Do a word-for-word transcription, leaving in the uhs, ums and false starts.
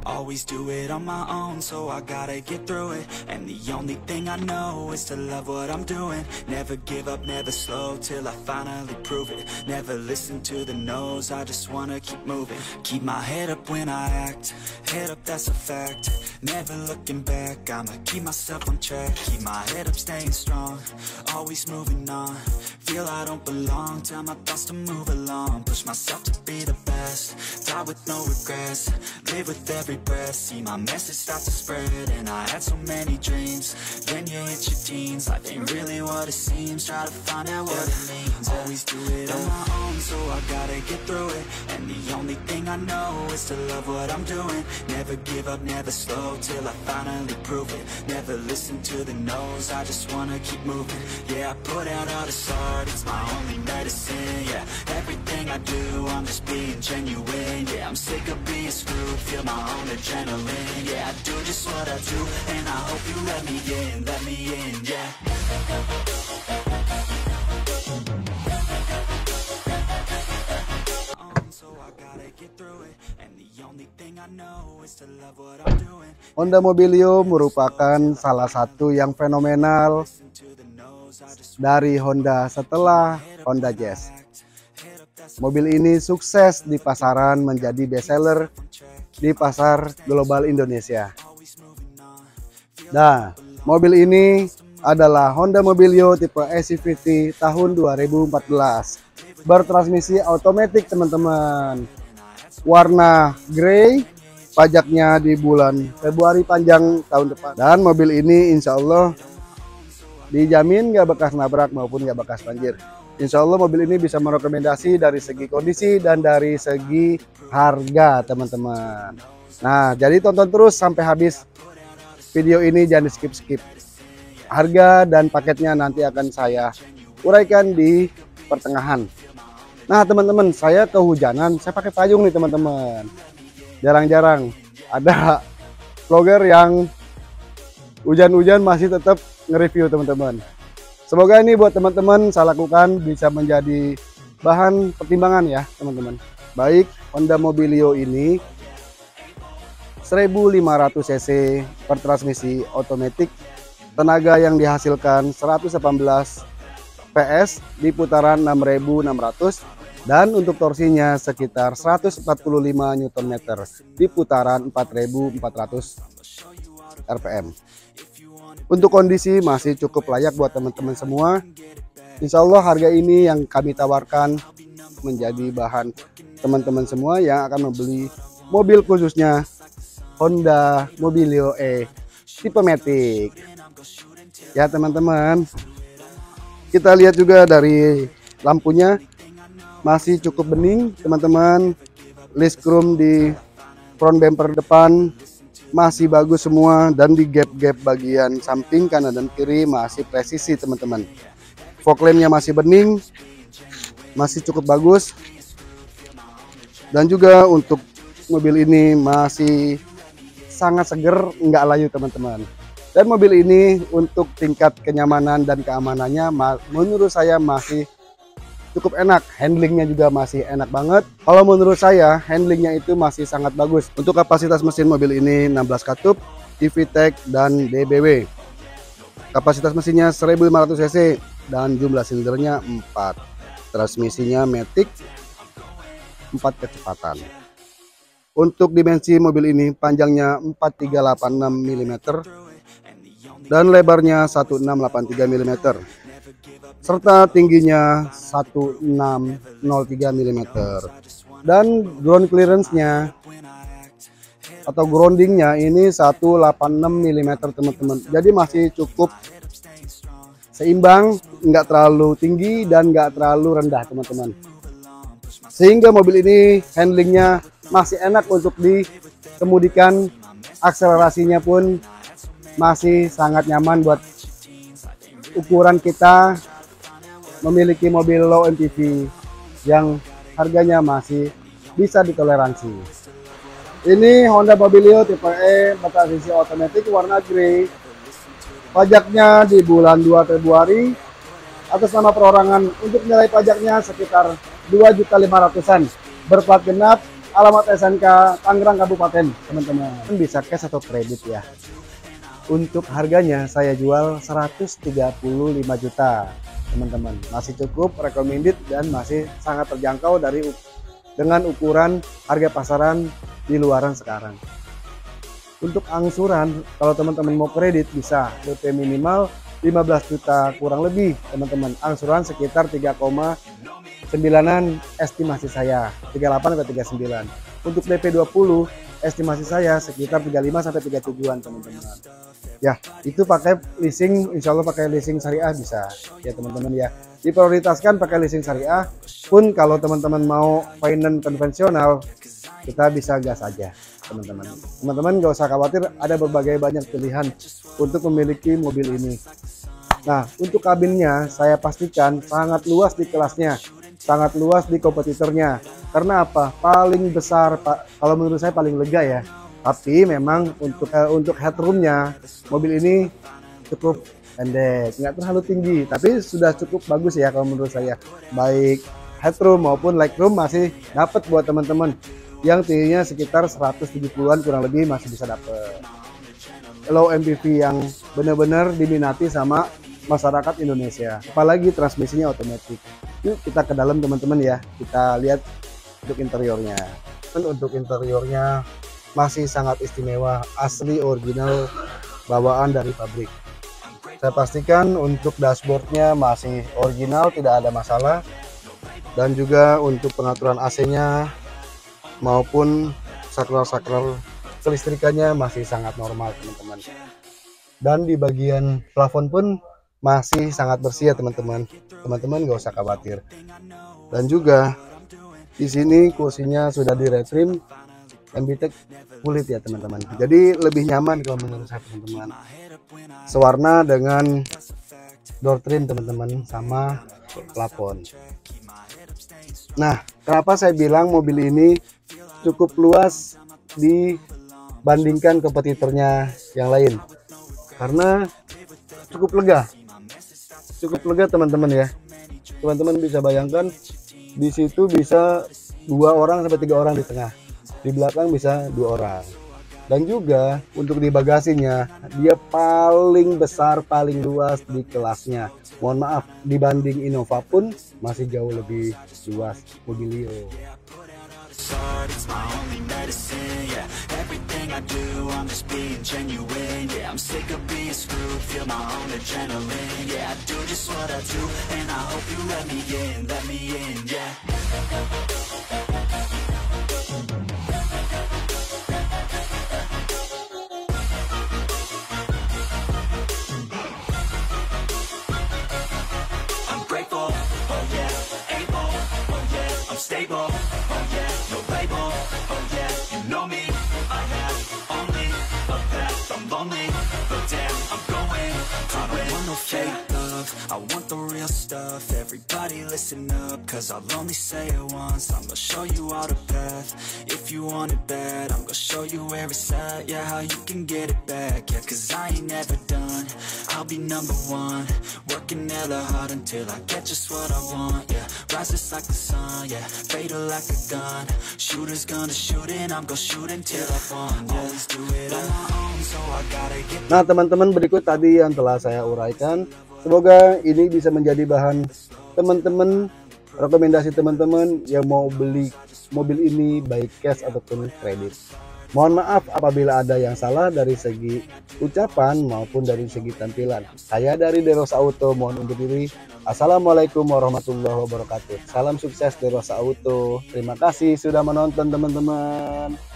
Always do it on my own, so I gotta get through it. And the only thing I know is to love what I'm doing. Never give up, never slow, till I finally prove it. Never listen to the no's, I just wanna keep moving. Keep my head up when I act, head up, that's a fact. Never looking back, I'ma keep myself on track. Keep my head up, staying strong, always moving on. Feel I don't belong, tell my thoughts to move along. Push myself to be the best, die with no regrets. Live with every breath, see my message start to spread. And I had so many dreams, then you hit your teens. Life ain't really what it seems, try to find out what it means. Always do it on my own, so I gotta get through it. And the only thing I know is to love what I'm doing. Never give up, never slow, till I finally prove it. Never listen to the no's, I just wanna keep moving. Yeah, I put out all this art, it's my only medicine. Yeah, everything I do, I'm just being genuine. Yeah, I'm sick of being screwed, feel my own adrenaline. Yeah, I do just what I do, and I hope you let me in, let me in, yeah. Honda Mobilio merupakan salah satu yang fenomenal dari Honda setelah Honda Jazz. Mobil ini sukses di pasaran, menjadi bestseller di pasar global Indonesia. Nah, mobil ini adalah Honda Mobilio tipe S U V T tahun dua ribu empat belas. Bertransmisi otomatis, teman-teman. Warna grey, pajaknya di bulan Februari panjang tahun depan. Dan mobil ini insya Allah dijamin nggak bekas nabrak maupun nggak bekas banjir. Insya Allah mobil ini bisa merekomendasi dari segi kondisi dan dari segi harga, teman-teman. Nah, jadi tonton terus sampai habis video ini, jangan di skip-skip. Harga dan paketnya nanti akan saya uraikan di pertengahan. Nah, teman-teman, saya kehujanan, saya pakai payung nih, teman-teman. Jarang-jarang ada vlogger yang hujan-hujan masih tetap nge-review, teman-teman. Semoga ini buat teman-teman saya lakukan bisa menjadi bahan pertimbangan ya, teman-teman. Baik, Honda Mobilio ini seribu lima ratus cc bertransmisi otomatis, tenaga yang dihasilkan seratus delapan belas P S di putaran enam ribu enam ratus, dan untuk torsinya sekitar seratus empat puluh lima newton meter di putaran empat ribu empat ratus R P M. Untuk kondisi masih cukup layak buat teman-teman semua. Insya Allah harga ini yang kami tawarkan menjadi bahan teman-teman semua yang akan membeli mobil, khususnya Honda Mobilio E tipe Matic. Ya, teman-teman, kita lihat juga dari lampunya masih cukup bening, teman-teman. List chrome di front bumper depan masih bagus semua, dan di gap-gap bagian samping kanan dan kiri masih presisi, teman-teman. Fog lampnya masih bening, masih cukup bagus. Dan juga untuk mobil ini masih sangat seger, nggak layu, teman-teman. Dan mobil ini untuk tingkat kenyamanan dan keamanannya menurut saya masih cukup enak. Handlingnya juga masih enak banget. Kalau menurut saya handlingnya itu masih sangat bagus. Untuk kapasitas mesin mobil ini enam belas katup, E V Tech dan D B W. Kapasitas mesinnya seribu lima ratus cc dan jumlah silindernya empat. Transmisinya Matic empat kecepatan. Untuk dimensi mobil ini panjangnya empat tiga delapan enam milimeter dan lebarnya satu enam delapan tiga milimeter. Serta tingginya satu enam nol tiga milimeter, dan ground clearance-nya atau groundingnya ini seratus delapan puluh enam milimeter, teman-teman. Jadi masih cukup seimbang, nggak terlalu tinggi dan nggak terlalu rendah, teman-teman. Sehingga mobil ini handlingnya masih enak untuk dikemudikan, akselerasinya pun masih sangat nyaman buat ukuran kita memiliki mobil low M P V yang harganya masih bisa ditoleransi. Ini Honda Mobilio tipe E bertransmisi otomatis warna grey. Pajaknya di bulan dua Februari atas nama perorangan. Untuk nilai pajaknya sekitar dua juta lima ratusan. Berplat genap alamat S N K Tangerang Kabupaten, teman-teman. Bisa cash atau kredit ya. Untuk harganya saya jual seratus tiga puluh lima juta, teman-teman. Masih cukup recommended dan masih sangat terjangkau dari dengan ukuran harga pasaran di luaran sekarang. Untuk angsuran, kalau teman-teman mau kredit bisa D P minimal lima belas juta kurang lebih, teman-teman. Angsuran sekitar tiga koma sembilan estimasi saya, tiga puluh delapan sampai tiga puluh sembilan. Untuk D P dua puluh estimasi saya sekitar tiga puluh lima sampai tiga puluh tujuh-an, teman-teman. Ya, itu pakai leasing, insya Allah pakai leasing syariah bisa ya, teman-teman ya. Diprioritaskan pakai leasing syariah, pun kalau teman-teman mau finance konvensional kita bisa gas aja, teman-teman. Teman-teman nggak usah khawatir, ada berbagai banyak pilihan untuk memiliki mobil ini. Nah, untuk kabinnya saya pastikan sangat luas di kelasnya, sangat luas di kompetitornya. Karena apa? Paling besar, Pak. Kalau menurut saya paling lega ya. Tapi memang untuk eh, untuk headroomnya mobil ini cukup pendek, nggak terlalu tinggi, tapi sudah cukup bagus ya kalau menurut saya. Baik headroom maupun legroom masih dapat buat teman-teman yang tingginya sekitar seratus tujuh puluhan kurang lebih, masih bisa dapat. Low M P V yang benar-benar diminati sama masyarakat Indonesia, apalagi transmisinya otomatis. Yuk kita ke dalam, teman-teman ya, kita lihat untuk interiornya. Dan untuk interiornya masih sangat istimewa, asli original bawaan dari pabrik. Saya pastikan untuk dashboardnya masih original, tidak ada masalah. Dan juga untuk pengaturan A C-nya maupun saklar-saklar kelistrikannya masih sangat normal, teman-teman. Dan di bagian plafon pun masih sangat bersih ya, teman-teman. Teman-teman nggak usah khawatir. Dan juga di sini kursinya sudah di retrim M B T E C kulit ya, teman-teman. Jadi lebih nyaman kalau menurut saya, teman-teman. Sewarna dengan door trim, teman-teman, sama plafon. Nah, kenapa saya bilang mobil ini cukup luas dibandingkan kompetitornya yang lain? Karena cukup lega. Cukup lega, teman-teman ya. Teman-teman bisa bayangkan di situ bisa dua orang sampai tiga orang di tengah. Di belakang bisa dua orang. Dan juga untuk di bagasinya dia paling besar, paling luas di kelasnya. Mohon maaf, dibanding Innova pun masih jauh lebih luas Mobilio. Stable, oh yeah, no label, oh yeah, you know me, I have only a path, I'm lonely, but damn, I'm going to I don't want no fake love, I want the real stuff, everybody listen up, cause I'll only say it once, I'm gonna show you all the path, if you want it bad, I'm gonna show you where it's at, yeah, how you can get it back, yeah, cause I ain't never done, I'll be number one, working hella hard until I get just what I want, yeah, rise just like the sun, yeah, fatal like a gun, shooters gonna shoot and I'm gonna shoot until I fall, yeah, always do it on my own, so I gotta get. Nah, teman-teman, berikut tadi yang telah saya uraikan. Semoga ini bisa menjadi bahan teman-teman, rekomendasi teman-teman yang mau beli mobil ini baik cash ataupun kredit. Mohon maaf apabila ada yang salah dari segi ucapan maupun dari segi tampilan. Saya dari Derosa Auto mohon undur diri. Assalamualaikum warahmatullahi wabarakatuh. Salam sukses Derosa Auto. Terima kasih sudah menonton, teman-teman.